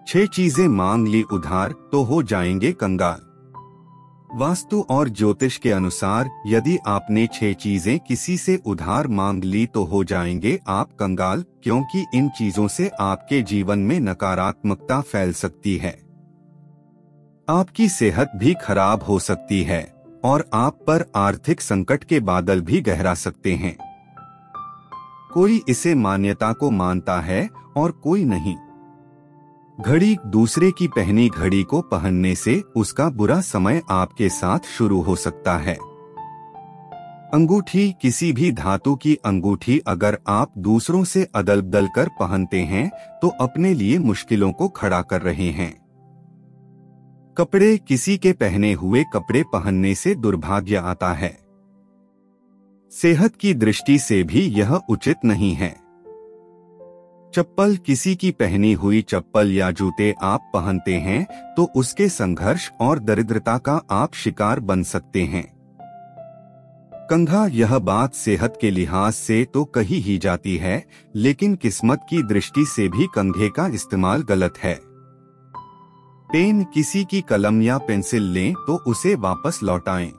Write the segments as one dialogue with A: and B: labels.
A: 6 चीजें मांग ली उधार तो हो जाएंगे कंगाल। वास्तु और ज्योतिष के अनुसार यदि आपने 6 चीजें किसी से उधार मांग ली तो हो जाएंगे आप कंगाल, क्योंकि इन चीजों से आपके जीवन में नकारात्मकता फैल सकती है। आपकी सेहत भी खराब हो सकती है और आप पर आर्थिक संकट के बादल भी गहरा सकते हैं। कोई इसे मान्यता को मानता है और कोई नहीं। घड़ी दूसरे की पहनी घड़ी को पहनने से उसका बुरा समय आपके साथ शुरू हो सकता है। अंगूठी, किसी भी धातु की अंगूठी अगर आप दूसरों से अदल बदल कर पहनते हैं तो अपने लिए मुश्किलों को खड़ा कर रहे हैं। कपड़े, किसी के पहने हुए कपड़े पहनने से दुर्भाग्य आता है। सेहत की दृष्टि से भी यह उचित नहीं है। चप्पल, किसी की पहनी हुई चप्पल या जूते आप पहनते हैं तो उसके संघर्ष और दरिद्रता का आप शिकार बन सकते हैं। कंधा, यह बात सेहत के लिहाज से तो कही ही जाती है, लेकिन किस्मत की दृष्टि से भी कंधे का इस्तेमाल गलत है। पेन, किसी की कलम या पेंसिल लें तो उसे वापस लौटाएं।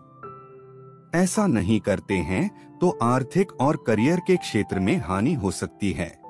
A: ऐसा नहीं करते हैं तो आर्थिक और करियर के क्षेत्र में हानि हो सकती है।